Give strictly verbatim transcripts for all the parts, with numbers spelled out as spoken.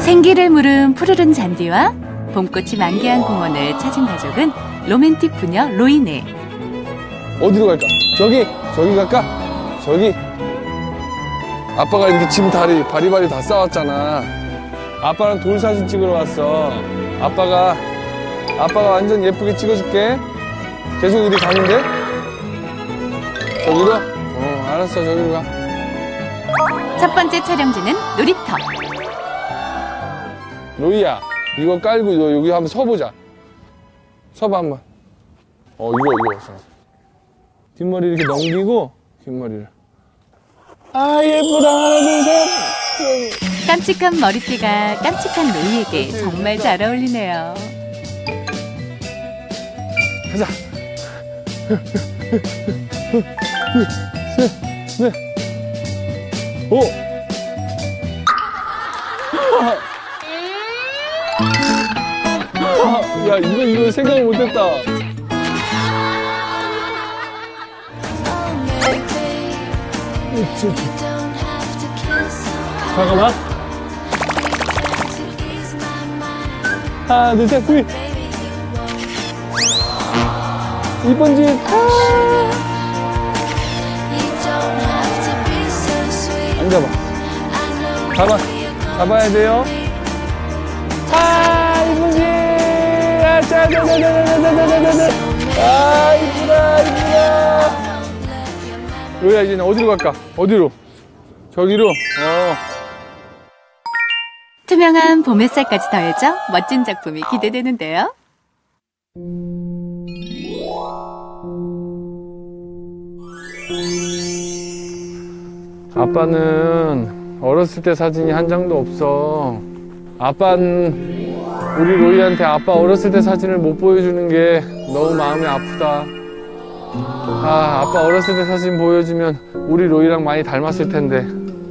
생기를 물은 푸르른 잔디와 봄꽃이 만개한 공원을 찾은 가족은 로맨틱 부녀 로이네. 어디로 갈까? 저기? 저기 갈까? 저기? 아빠가 이렇게 짐 다리 바리바리 다 싸왔잖아. 아빠랑 돌 사진 찍으러 왔어. 아빠가 아빠가 완전 예쁘게 찍어줄게. 계속 이리 가는데? 저기로? 어, 알았어. 저기로 가. 첫 번째 촬영지는 놀이터. 로이야, 이거 깔고 너 여기 한번 서보자. 서봐 한번. 어, 이거 이거 서. 뒷머리 이렇게 넘기고 뒷머리를. 아, 예쁘다. 하나 둘 셋. 깜찍한 머리띠가 깜찍한 로이에게 정말 잘 어울리네요. 가자. 셋, 넷. 오. 야, 이거 이거 생각 못했다. 잠깐만. 하나, 둘, 셋, 휘. 이번 집. 앉아봐. 잡아. 잡아야 돼요. 아, 이쁜 집. 아, 짜자자자자자자자자. 아, 이쁘다, 이쁘다. 로이야, 이제는 어디로 갈까? 어디로? 저기로? 어. 투명한 봄 햇살까지 더해져 멋진 작품이 기대되는데요. 아빠는 어렸을 때 사진이 한 장도 없어. 아빠는 우리 로이한테 아빠 어렸을 때 사진을 못 보여주는 게 너무 마음이 아프다. 아, 아빠 어렸을 때 사진 보여주면 우리 로이랑 많이 닮았을 텐데.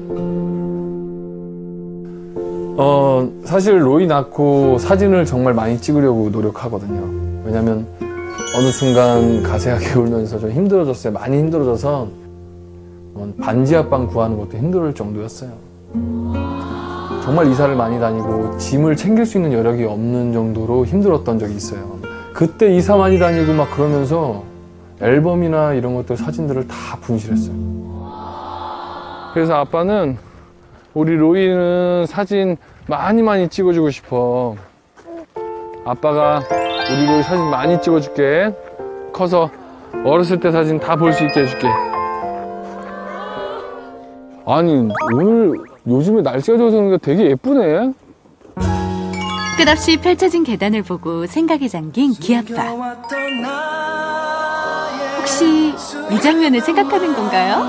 어, 사실 로이 낳고 사진을 정말 많이 찍으려고 노력하거든요. 왜냐면 어느 순간 가세하게 울면서 좀 힘들어졌어요. 많이 힘들어져서 반지 합방 구하는 것도 힘들 정도였어요. 정말 이사를 많이 다니고 짐을 챙길 수 있는 여력이 없는 정도로 힘들었던 적이 있어요. 그때 이사 많이 다니고 막 그러면서 앨범이나 이런 것들 사진들을 다 분실했어요. 그래서 아빠는 우리 로이는 사진 많이 많이 찍어주고 싶어. 아빠가 우리 로이 사진 많이 찍어줄게. 커서 어렸을 때 사진 다 볼 수 있게 해줄게. 아니, 오늘 요즘에 날씨가 좋아서 그런가 되게 예쁘네. 끝없이 펼쳐진 계단을 보고 생각에 잠긴 기아빠. 혹시 이 장면을 생각하는 건가요?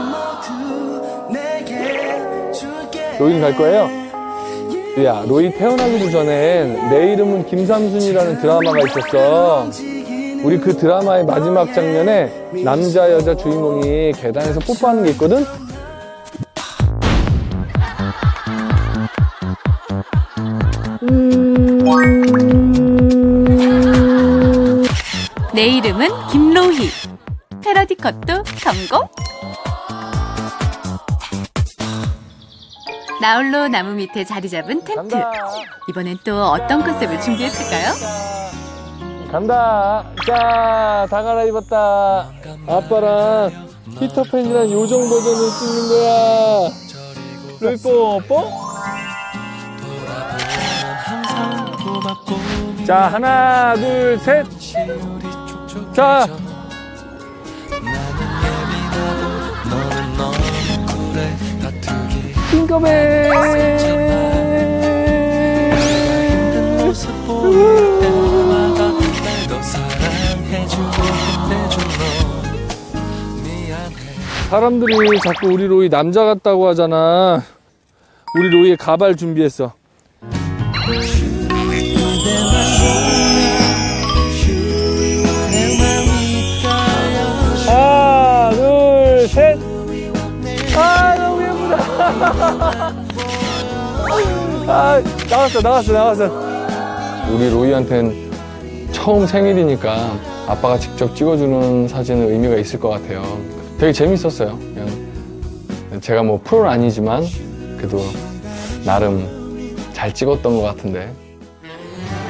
로이는 갈 거예요? 야, 로이 태어나기도 전에 내 이름은 김삼순이라는 드라마가 있었어. 우리 그 드라마의 마지막 장면에 남자 여자 주인공이 계단에서 뽀뽀하는 게 있거든? 내 이름은 김로희. 패러디 컷도 성공! 나홀로 나무 밑에 자리 잡은 텐트. 이번엔 또 어떤 컨셉을 준비했을까요? 간다. 자, 다 갈아입었다. 아빠랑 피터팬이랑 요정 버전을 찍는 거야. 로이 뽀뽀. 자, 하나, 둘, 셋. 자. 팅커벨. 사람들이 자꾸 우리 로이 남자 같다고 하잖아. 우리 로이의 가발 준비했어. 하나, 둘, 셋. 아, 너무 예쁘다. 아, 나왔어, 나왔어, 나왔어. 우리 로이한테는 처음 생일이니까 아빠가 직접 찍어주는 사진은 의미가 있을 것 같아요. 되게 재밌었어요. 그냥 제가 뭐 프로는 아니지만 그래도 나름 잘 찍었던 것 같은데.